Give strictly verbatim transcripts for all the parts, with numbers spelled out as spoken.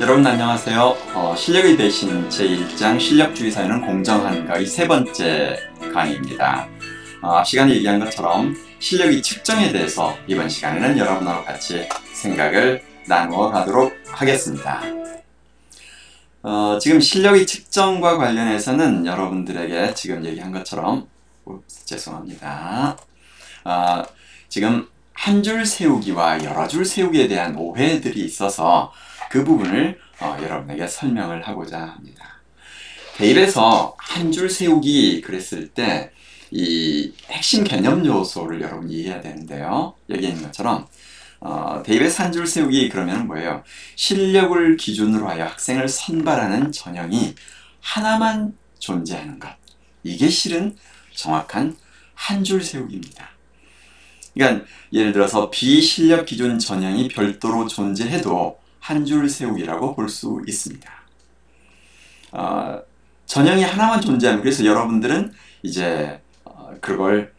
여러분 안녕하세요. 어, 실력의 대신 제일 장 실력주의 사회는 공정한가의 세 번째 강의입니다. 어, 시간에 얘기한 것처럼 실력의 측정에 대해서 이번 시간에는 여러분하고 같이 생각을 나누어 가도록 하겠습니다. 어, 지금 실력의 측정과 관련해서는 여러분들에게 지금 얘기한 것처럼 옵스, 죄송합니다. 어, 지금 한 줄 세우기와 여러 줄 세우기에 대한 오해들이 있어서 그 부분을 어, 여러분에게 설명을 하고자 합니다. 대입에서 한 줄 세우기 그랬을 때 이 핵심 개념 요소를 여러분이 이해해야 되는데요. 여기 있는 것처럼 어, 대입에서 한 줄 세우기 그러면 뭐예요? 실력을 기준으로 하여 학생을 선발하는 전형이 하나만 존재하는 것. 이게 실은 정확한 한 줄 세우기입니다. 그러니까 예를 들어서 비실력 기준 전형이 별도로 존재해도 한 줄 세우기라고 볼 수 있습니다. 어, 전형이 하나만 존재하면 그래서 여러분들은 이제 어, 그걸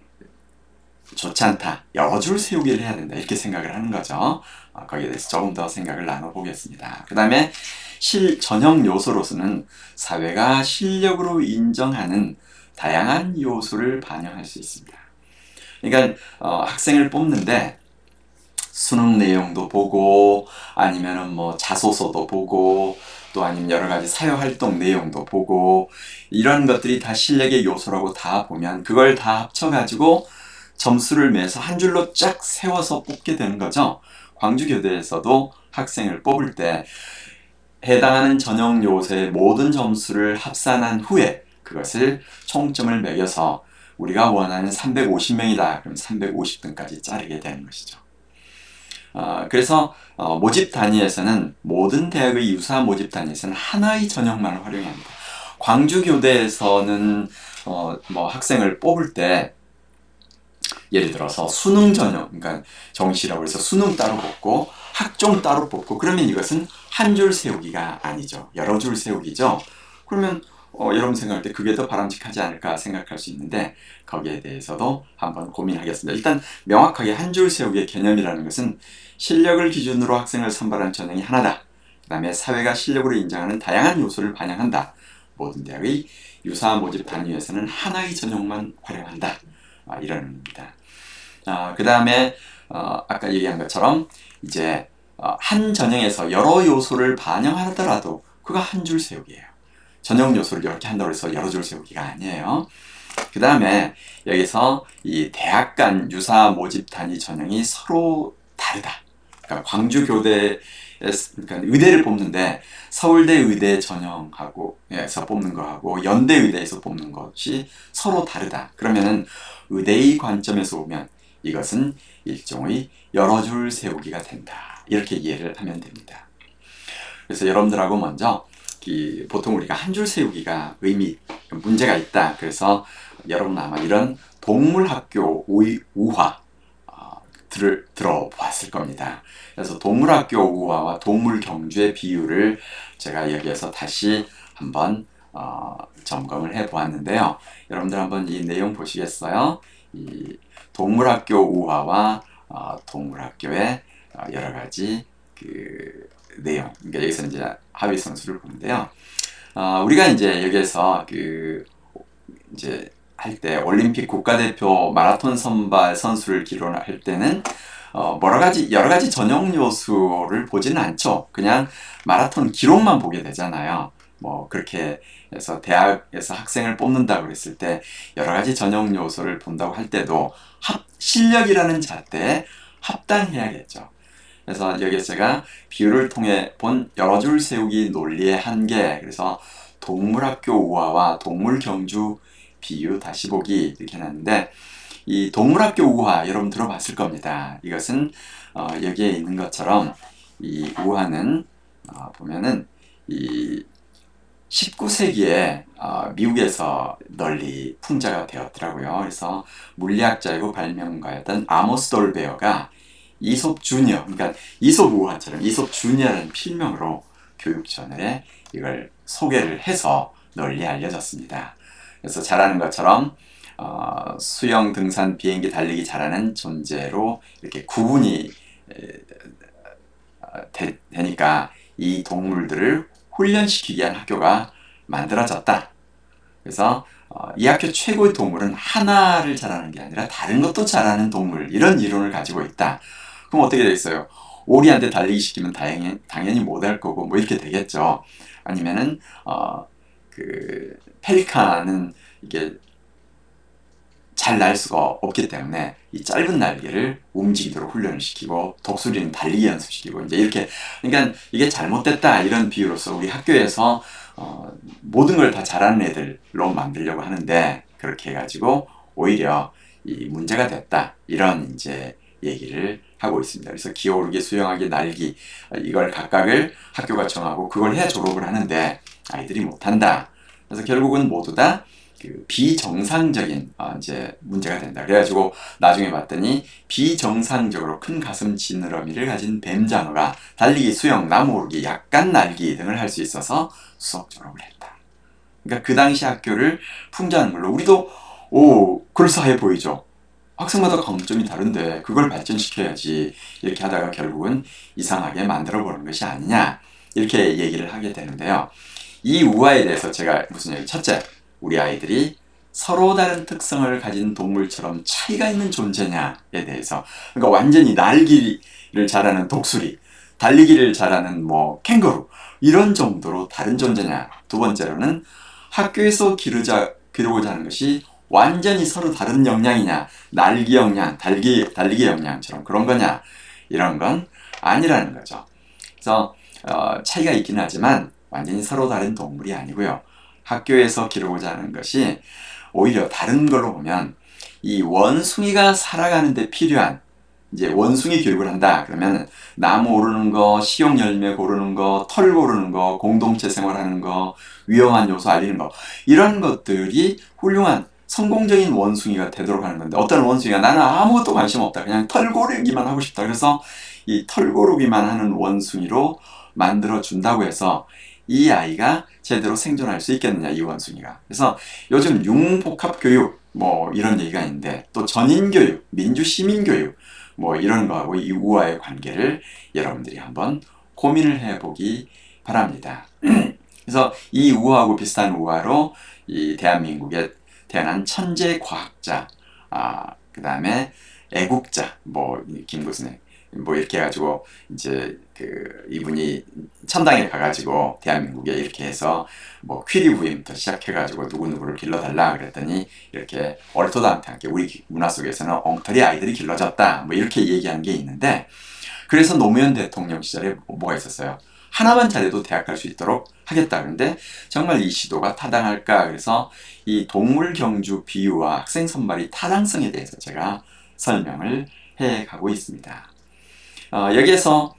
좋지 않다. 여러 줄 세우기를 해야 된다. 이렇게 생각을 하는 거죠. 어, 거기에 대해서 조금 더 생각을 나눠보겠습니다. 그 다음에 실 전형 요소로서는 사회가 실력으로 인정하는 다양한 요소를 반영할 수 있습니다. 그러니까 어, 학생을 뽑는데 수능 내용도 보고 아니면은 뭐 자소서도 보고 또 아니면 여러 가지 사회활동 내용도 보고 이런 것들이 다 실력의 요소라고 다 보면 그걸 다 합쳐가지고 점수를 매서 한 줄로 쫙 세워서 뽑게 되는 거죠. 광주교대에서도 학생을 뽑을 때 해당하는 전형 요소의 모든 점수를 합산한 후에 그것을 총점을 매겨서 우리가 원하는 삼백오십 명이다. 그럼 삼백오십 등까지 자르게 되는 것이죠. 어, 그래서 어, 모집 단위에서는 모든 대학의 유사 모집 단위에서는 하나의 전형만 활용해야 합니다. 광주교대에서는 어, 뭐 학생을 뽑을 때 예를 들어서 수능 전형, 그러니까 정시라고 해서 수능 따로 뽑고 학종 따로 뽑고 그러면 이것은 한 줄 세우기가 아니죠. 여러 줄 세우기죠. 그러면 어, 여러분 생각할 때 그게 더 바람직하지 않을까 생각할 수 있는데 거기에 대해서도 한번 고민하겠습니다. 일단 명확하게 한 줄 세우기의 개념이라는 것은 실력을 기준으로 학생을 선발하는 전형이 하나다. 그 다음에 사회가 실력으로 인정하는 다양한 요소를 반영한다. 모든 대학의 유사 모집 단위에서는 하나의 전형만 활용한다. 아, 이런 의미입니다. 아, 그 다음에 어, 아까 얘기한 것처럼 이제 어, 한 전형에서 여러 요소를 반영하더라도 그거 한 줄 세우기예요. 전형 요소를 이렇게 한다고 해서 여러 줄 세우기가 아니에요. 그 다음에 여기서 이 대학 간 유사 모집 단위 전형이 서로 다르다. 그러니까 광주교대, 그러니까 의대를 뽑는데 서울대 의대 전형하고 에서 뽑는 거하고 연대 의대에서 뽑는 것이 서로 다르다. 그러면은 의대의 관점에서 보면 이것은 일종의 여러 줄 세우기가 된다. 이렇게 이해를 하면 됩니다. 그래서 여러분들하고 먼저 이 보통 우리가 한 줄 세우기가 의미, 문제가 있다. 그래서 여러분 아마 이런 동물학교 우화 어, 들, 들어봤을 겁니다. 그래서 동물학교 우화와 동물경주의 비유를 제가 여기에서 다시 한번 어, 점검을 해 보았는데요. 여러분들 한번 이 내용 보시겠어요? 이 동물학교 우화와 어, 동물학교의 어, 여러 가지 그 내용. 그러니까 여기서 이제 하위 선수를 보는데요. 어, 우리가 이제 여기에서 그 이제 할 때 올림픽 국가대표 마라톤 선발 선수를 기록할 때는 어, 여러 가지 여러 가지 전형 요소를 보지는 않죠. 그냥 마라톤 기록만 보게 되잖아요. 뭐 그렇게 해서 대학에서 학생을 뽑는다고 했을 때 여러 가지 전형 요소를 본다고 할 때도 합, 실력이라는 잣대에 합당해야겠죠. 그래서 여기서 제가 비유를 통해 본 여러 줄 세우기 논리의 한계, 그래서 동물학교 우화와 동물경주 비유 다시 보기 이렇게 해놨는데 이 동물학교 우화 여러분 들어봤을 겁니다. 이것은 어, 여기에 있는 것처럼 이 우화는 어, 보면은 이 십구 세기에 어, 미국에서 널리 풍자가 되었더라고요. 그래서 물리학자이고 발명가였던 아모스 돌베어가 이솝 주니어, 그러니까 이솝 우화처럼 이솝 주니어라는 필명으로 교육 저널에 이걸 소개를 해서 널리 알려졌습니다. 그래서 잘 아는 것처럼 어, 수영, 등산, 비행기, 달리기 잘하는 존재로 이렇게 구분이 에, 되, 되니까 이 동물들을 훈련시키기 위한 학교가 만들어졌다. 그래서 어, 이 학교 최고의 동물은 하나를 잘하는 게 아니라 다른 것도 잘하는 동물, 이런 이론을 가지고 있다. 그럼 어떻게 되겠어요? 오리한테 달리기 시키면 당연히, 당연히 못할 거고 뭐 이렇게 되겠죠. 아니면은 어, 그 펠리칸은 이게 잘 날 수가 없기 때문에 이 짧은 날개를 움직이도록 훈련을 시키고 독수리는 달리기 연습시키고 이제 이렇게, 그러니까 이게 잘못됐다 이런 비유로서 우리 학교에서 어, 모든 걸 다 잘하는 애들로 만들려고 하는데 그렇게 해가지고 오히려 이 문제가 됐다 이런 이제 얘기를 하고 있습니다. 그래서 기어오르기, 수영하기, 날기 이걸 각각을 학교가 정하고 그걸 해야 졸업을 하는데 아이들이 못한다. 그래서 결국은 모두 다 그 비정상적인 어, 이제 문제가 된다. 그래가지고 나중에 봤더니 비정상적으로 큰 가슴 지느러미를 가진 뱀장어가 달리기, 수영, 나무 오르기, 약간 날기 등을 할 수 있어서 수석 졸업을 했다. 그러니까 그 당시 학교를 풍자하는 걸로 우리도 오 그럴싸해 보이죠. 학생마다 강점이 다른데 그걸 발전시켜야지 이렇게 하다가 결국은 이상하게 만들어버리는 것이 아니냐 이렇게 얘기를 하게 되는데요. 이 우화에 대해서 제가 무슨 얘기, 첫째, 우리 아이들이 서로 다른 특성을 가진 동물처럼 차이가 있는 존재냐에 대해서, 그러니까 완전히 날기를 잘하는 독수리, 달리기를 잘하는 뭐 캥거루 이런 정도로 다른 존재냐. 두 번째로는 학교에서 기르자, 기르고자 하는 것이 완전히 서로 다른 역량이냐, 날기 역량, 달기, 달리기 역량처럼 그런 거냐, 이런 건 아니라는 거죠. 그래서 어, 차이가 있긴 하지만 완전히 서로 다른 동물이 아니고요. 학교에서 기르고자 하는 것이 오히려 다른 걸로 보면 이 원숭이가 살아가는 데 필요한, 이제 원숭이 교육을 한다 그러면 나무 오르는 거, 식용 열매 고르는 거, 털 고르는 거, 공동체 생활하는 거, 위험한 요소 알리는 거, 이런 것들이 훌륭한 성공적인 원숭이가 되도록 하는 건데, 어떤 원숭이가 나는 아무것도 관심 없다, 그냥 털 고르기만 하고 싶다, 그래서 이 털 고르기만 하는 원숭이로 만들어 준다고 해서 이 아이가 제대로 생존할 수 있겠느냐, 이 원숭이가. 그래서 요즘 융복합교육 뭐 이런 얘기가 있는데, 또 전인교육, 민주시민교육 뭐 이런 거하고 이 우화의 관계를 여러분들이 한번 고민을 해보기 바랍니다. 그래서 이 우화하고 비슷한 우화로 이 대한민국에 태어난 천재 과학자, 아, 그 다음에 애국자, 뭐 김구순의 뭐 이렇게 해가지고 이제 그 이분이 천당에 가가지고 대한민국에 이렇게 해서 뭐 퀴리 부임부터 시작해가지고 누구누구를 길러달라 그랬더니 이렇게 얼토당토하게 우리 문화 속에서는 엉터리 아이들이 길러졌다 뭐 이렇게 얘기하는 게 있는데, 그래서 노무현 대통령 시절에 뭐가 있었어요? 하나만 잘해도 대학 갈 수 있도록 하겠다. 그런데 정말 이 시도가 타당할까? 그래서 이 동물 경주 비유와 학생 선발이 타당성에 대해서 제가 설명을 해 가고 있습니다. 어, 여기에서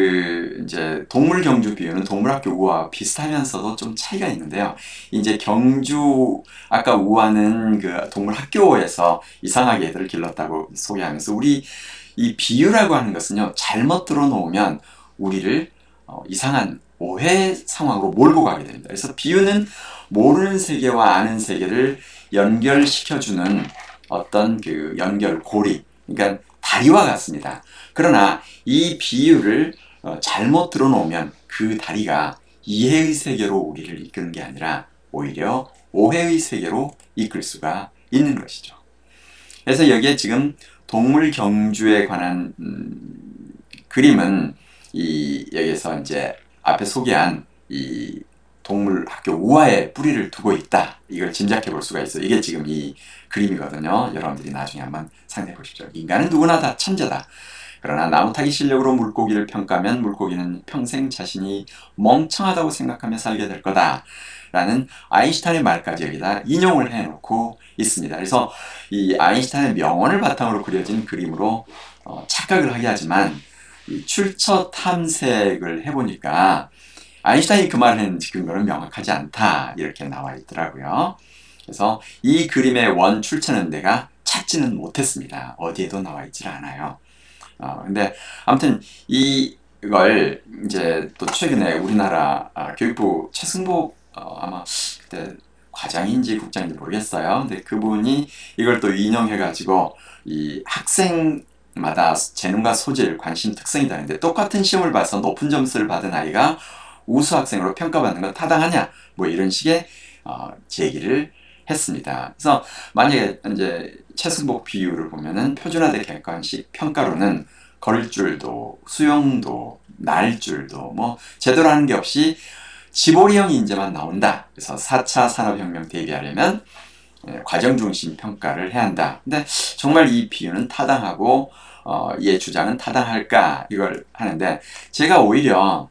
그 이제 동물 경주 비유는 동물학교 우화와 비슷하면서도 좀 차이가 있는데요. 이제 경주, 아까 우화는 그 동물학교에서 이상하게 애들을 길렀다고 소개하면서, 우리 이 비유라고 하는 것은요, 잘못 들어놓으면 우리를 어, 이상한 오해 상황으로 몰고 가게 됩니다. 그래서 비유는 모르는 세계와 아는 세계를 연결시켜주는 어떤 그 연결고리, 그러니까 다리와 같습니다. 그러나 이 비유를 어, 잘못 들어놓으면 그 다리가 이해의 세계로 우리를 이끄는 게 아니라 오히려 오해의 세계로 이끌 수가 있는 것이죠. 그래서 여기에 지금 동물 경주에 관한 음, 그림은 이 여기서 이제 앞에 소개한 이 동물 학교 우화에 뿌리를 두고 있다, 이걸 짐작해 볼 수가 있어요. 이게 지금 이 그림이거든요. 여러분들이 나중에 한번 상상해 보십시오. 인간은 누구나 다 천재다. 그러나 나무 타기 실력으로 물고기를 평가하면 물고기는 평생 자신이 멍청하다고 생각하며 살게 될 거다 라는 아인슈타인의 말까지 여기다 인용을 해놓고 있습니다. 그래서 이 아인슈타인의 명언을 바탕으로 그려진 그림으로 어, 착각을 하게 하지만, 이 출처 탐색을 해보니까 아인슈타인이 그 말을 했는지 근거는 명확하지 않다, 이렇게 나와 있더라고요. 그래서 이 그림의 원 출처는 내가 찾지는 못했습니다. 어디에도 나와 있질 않아요. 어, 근데 아무튼 이걸 이제 또 최근에 우리나라 아, 교육부 최승복 어, 아마 그때 과장인지 국장인지 모르겠어요. 근데 그분이 이걸 또 인용해가지고 이 학생 마다 재능과 소질, 관심, 특성이 다른데 똑같은 시험을 봐서 높은 점수를 받은 아이가 우수 학생으로 평가받는 건 타당하냐? 뭐 이런 식의 어, 제기를 했습니다. 그래서 만약에 이제 최승복 비율을 보면은 표준화된 객관식 평가로는 걸을 줄도, 수영도, 날 줄도 뭐 제대로 하는 게 없이 지보리형 인재만 나온다. 그래서 사 차 산업혁명 대비하려면 과정 중심 평가를 해야 한다. 근데 정말 이 비유는 타당하고 어, 이의 주장은 타당할까? 이걸 하는데 제가 오히려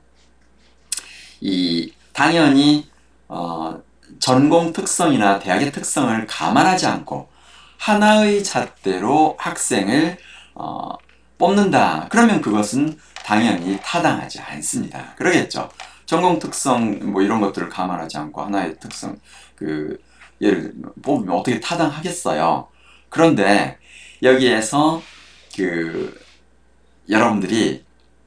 이 당연히 어, 전공 특성이나 대학의 특성을 감안하지 않고 하나의 잣대로 학생을 어, 뽑는다. 그러면 그것은 당연히 타당하지 않습니다. 그러겠죠. 전공 특성 뭐 이런 것들을 감안하지 않고 하나의 특성 그 예를 들면 뽑으면 어떻게 타당하겠어요. 그런데 여기에서 그 여러분들이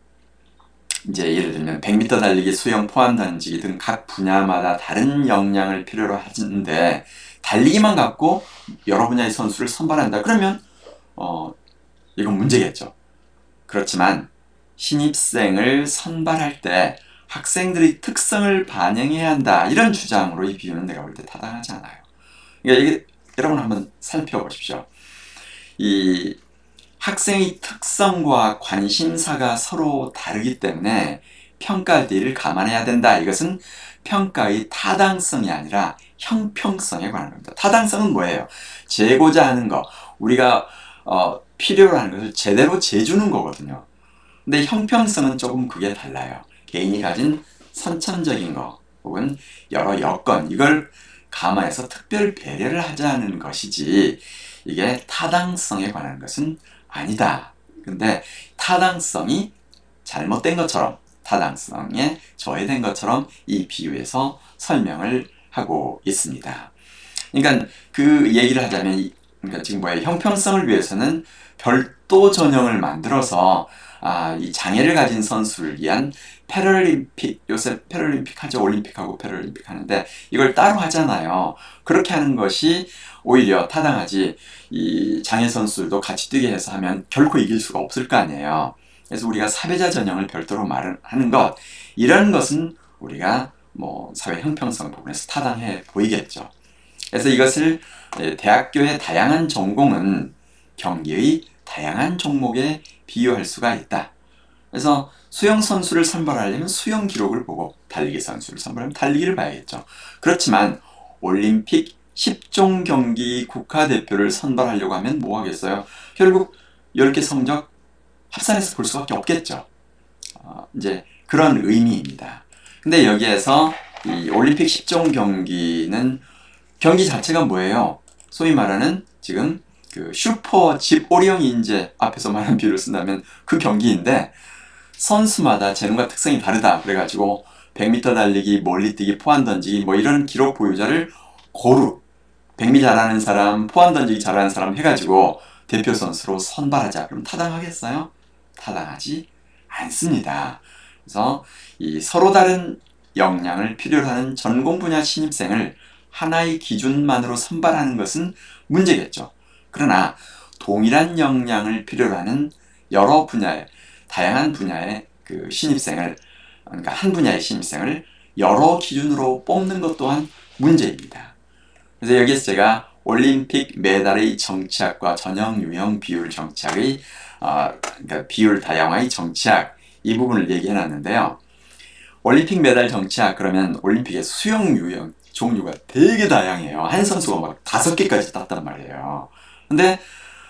이제 예를 들면 백 미터 달리기, 수영, 포환 던지기 등 각 분야마다 다른 역량을 필요로 하는데 달리기만 갖고 여러 분야의 선수를 선발한다. 그러면 어 이건 문제겠죠. 그렇지만 신입생을 선발할 때 학생들의 특성을 반영해야 한다. 이런 주장으로 이 비유는 내가 볼 때 타당하지 않아요. 그러니까 이게 여러분 한번 살펴보십시오. 이 학생의 특성과 관심사가 서로 다르기 때문에 평가 뒤를 감안해야 된다. 이것은 평가의 타당성이 아니라 형평성에 관한 겁니다. 타당성은 뭐예요? 재고자 하는 거, 우리가 어, 필요로 하는 것을 제대로 재주는 거거든요. 근데 형평성은 조금 그게 달라요. 개인이 가진 선천적인 거 혹은 여러 여건 이걸 감안해서 특별 배려를 하자는 것이지 이게 타당성에 관한 것은 아니다. 근데 타당성이 잘못된 것처럼 타당성에 저해된 것처럼 이 비유에서 설명을 하고 있습니다. 그러니까 그 얘기를 하자면 그러니까 지금 뭐예요? 형평성을 위해서는 별도 전형을 만들어서 아, 이 장애를 가진 선수를 위한 패럴림픽, 요새 패럴림픽 하죠. 올림픽하고 패럴림픽 하는데 이걸 따로 하잖아요. 그렇게 하는 것이 오히려 타당하지 이 장애 선수들도 같이 뛰게 해서 하면 결코 이길 수가 없을 거 아니에요. 그래서 우리가 사회자 전형을 별도로 말하는 것 이런 것은 우리가 뭐 사회 형평성 부분에서 타당해 보이겠죠. 그래서 이것을 대학교의 다양한 전공은 경기의 다양한 종목에 비유할 수가 있다. 그래서 수영 선수를 선발하려면 수영 기록을 보고 달리기 선수를 선발하면 달리기를 봐야겠죠. 그렇지만 올림픽 십 종 경기 국가대표를 선발하려고 하면 뭐 하겠어요? 결국 열 개 성적 합산해서 볼 수밖에 없겠죠. 어, 이제 그런 의미입니다. 근데 여기에서 이 올림픽 십 종 경기는 경기 자체가 뭐예요? 소위 말하는 지금 그 슈퍼 집오리형 인재 앞에서 말한 비유를 쓴다면 그 경기인데 선수마다 재능과 특성이 다르다. 그래가지고 백 미터 달리기, 멀리뛰기, 포환 던지기 뭐 이런 기록 보유자를 고루 백 미터 잘하는 사람, 포환 던지기 잘하는 사람 해가지고 대표 선수로 선발하자. 그럼 타당하겠어요? 타당하지 않습니다. 그래서 이 서로 다른 역량을 필요로 하는 전공 분야 신입생을 하나의 기준만으로 선발하는 것은 문제겠죠. 그러나 동일한 역량을 필요로 하는 여러 분야의 다양한 분야의 그 신입생을 그러니까 한 분야의 신입생을 여러 기준으로 뽑는 것 또한 문제입니다. 그래서 여기서 제가 올림픽 메달의 정치학과 전형 유형 비율 정치학의 어, 그러니까 비율 다양화의 정치학 이 부분을 얘기해 놨는데요. 올림픽 메달 정치학 그러면 올림픽의 수영 유형 종류가 되게 다양해요. 한 선수가 막 다섯 개까지 땄단 말이에요. 근데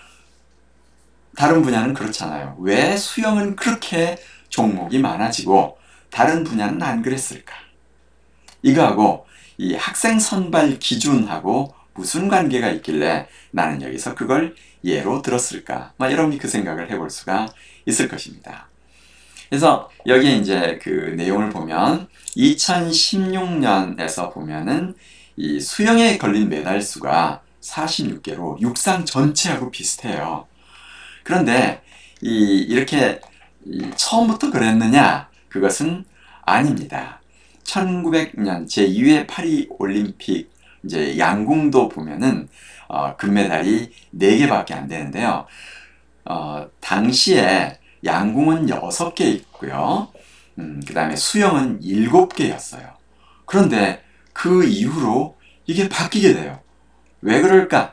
다른 분야는 그렇잖아요. 왜 수영은 그렇게 종목이 많아지고 다른 분야는 안 그랬을까? 이거하고 이 학생 선발 기준하고 무슨 관계가 있길래 나는 여기서 그걸 예로 들었을까? 막 여러분이 그 생각을 해볼 수가 있을 것입니다. 그래서 여기에 이제 그 내용을 보면 이천십육 년에서 보면은 이 수영에 걸린 메달 수가 사십육 개로 육상 전체하고 비슷해요. 그런데 이 이렇게 이 처음부터 그랬느냐? 그것은 아닙니다. 천구백 년 제이 회 파리 올림픽 이제 양궁도 보면은 어, 금메달이 네 개밖에 안 되는데요. 어, 당시에 양궁은 여섯 개 있고요. 음, 그 다음에 수영은 일곱 개였어요. 그런데 그 이후로 이게 바뀌게 돼요. 왜 그럴까?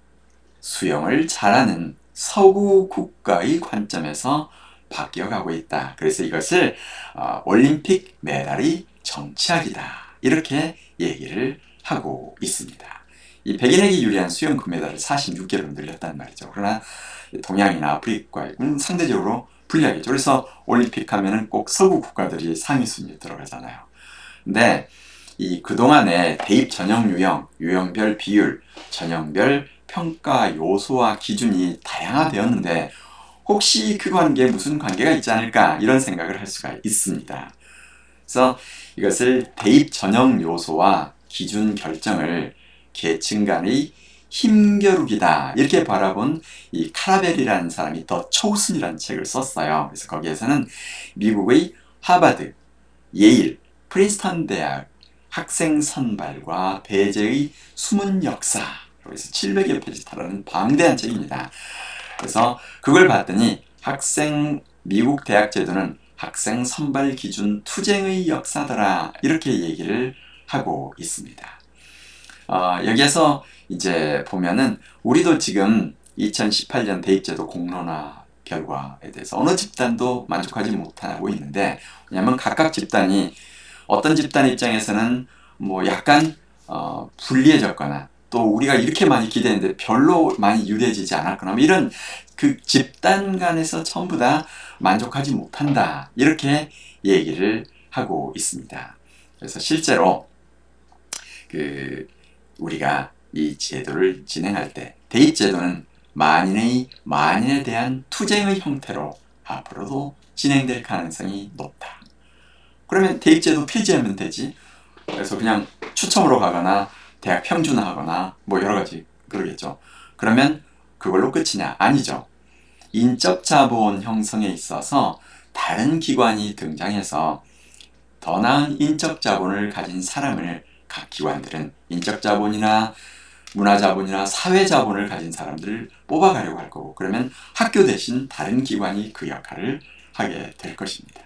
수영을 잘하는 서구 국가의 관점에서 바뀌어가고 있다. 그래서 이것을 어, 올림픽 메달의 정치학이다. 이렇게 얘기를 하고 있습니다. 이 백인에게 유리한 수영 금메달을 사십육 개로 늘렸단 말이죠. 그러나 동양이나 아프리카는 상대적으로 불리하겠죠. 그래서 올림픽 하면은 꼭 서구 국가들이 상위 순위에 들어가잖아요. 근데 이 그동안의 대입 전형 유형, 유형별 비율, 전형별 평가 요소와 기준이 다양화되었는데 혹시 그 관계에 무슨 관계가 있지 않을까 이런 생각을 할 수가 있습니다. 그래서 이것을 대입 전형 요소와 기준 결정을 계층 간의 힘겨루기다 이렇게 바라본 이 카라벨이라는 사람이 더 초우슨이라는 책을 썼어요. 그래서 거기에서는 미국의 하버드, 예일, 프린스턴 대학 학생 선발과 배제의 숨은 역사 그래서 칠백여 페이지 달하는 방대한 책입니다. 그래서 그걸 봤더니 학생 미국 대학 제도는 학생 선발 기준 투쟁의 역사더라 이렇게 얘기를 하고 있습니다. 어, 여기에서 이제 보면은 우리도 지금 이천십팔 년 대입제도 공론화 결과에 대해서 어느 집단도 만족하지 못하고 있는데 왜냐하면 각각 집단이 어떤 집단 입장에서는 뭐 약간 어, 불리해졌거나 또 우리가 이렇게 많이 기대했는데 별로 많이 유리해지지 않았거나 이런 그 집단 간에서 전부 다 만족하지 못한다 이렇게 얘기를 하고 있습니다. 그래서 실제로 그 우리가 이 제도를 진행할 때 대입제도는 만인의 만인에 대한 투쟁의 형태로 앞으로도 진행될 가능성이 높다. 그러면 대입제도 폐지하면 되지. 그래서 그냥 추첨으로 가거나 대학 평준화하거나 뭐 여러 가지 그러겠죠. 그러면 그걸로 끝이냐? 아니죠. 인적 자본 형성에 있어서 다른 기관이 등장해서 더 나은 인적 자본을 가진 사람을 각 기관들은 인적 자본이나 문화 자본이나 사회 자본을 가진 사람들을 뽑아가려고 할 거고 그러면 학교 대신 다른 기관이 그 역할을 하게 될 것입니다.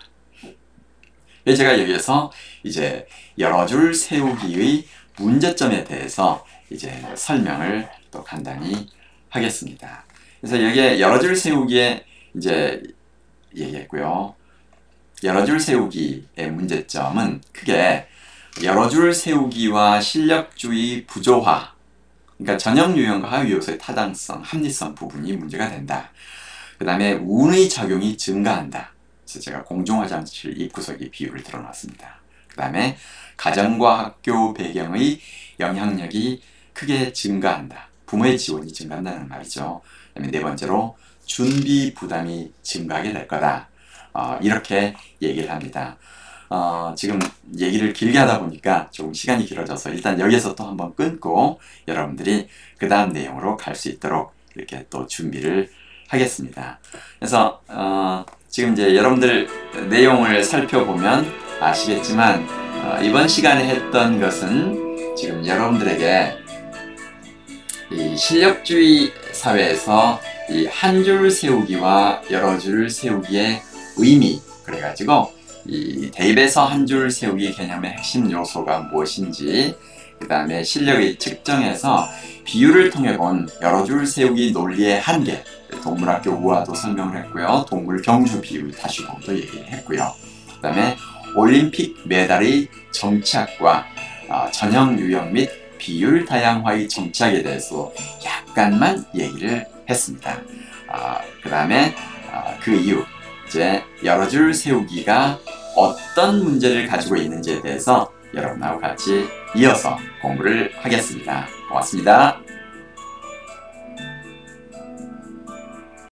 제가 여기에서 이제 여러 줄 세우기의 문제점에 대해서 이제 설명을 또 간단히 하겠습니다. 그래서 여기에 여러 줄 세우기에 이제 얘기했고요. 여러 줄 세우기의 문제점은 크게 여러 줄 세우기와 실력주의 부조화, 그러니까 전형 유형과 하위 요소의 타당성, 합리성 부분이 문제가 된다. 그 다음에 운의 작용이 증가한다. 그래서 제가 공중화장실 입구석의 비율을 들어놨습니다. 그 다음에 가정과 학교 배경의 영향력이 크게 증가한다. 부모의 지원이 증가한다는 말이죠. 그 다음에 네 번째로 준비 부담이 증가하게 될 거다. 어, 이렇게 얘기를 합니다. 어, 지금 얘기를 길게 하다 보니까 조금 시간이 길어져서 일단 여기에서 또 한번 끊고 여러분들이 그 다음 내용으로 갈 수 있도록 이렇게 또 준비를 하겠습니다. 그래서 어, 지금 이제 여러분들 내용을 살펴보면 아시겠지만 어, 이번 시간에 했던 것은 지금 여러분들에게 이 실력주의 사회에서 이 한 줄 세우기와 여러 줄 세우기의 의미 그래가지고 이 대입에서 한 줄 세우기 개념의 핵심 요소가 무엇인지 그 다음에 실력의 측정에서 비율을 통해 본 여러 줄 세우기 논리의 한계 동물학교 우화도 설명을 했고요. 동물 경주 비율 다시 한번 얘기를 했고요. 그 다음에 올림픽 메달의 정치학과 어, 전형 유형 및 비율 다양화의 정치학에 대해서 약간만 얘기를 했습니다. 어, 그 다음에 어, 그 이후 이제 여러 줄 세우기가 어떤 문제를 가지고 있는지에 대해서 여러분하고 같이 이어서 공부를 하겠습니다. 고맙습니다.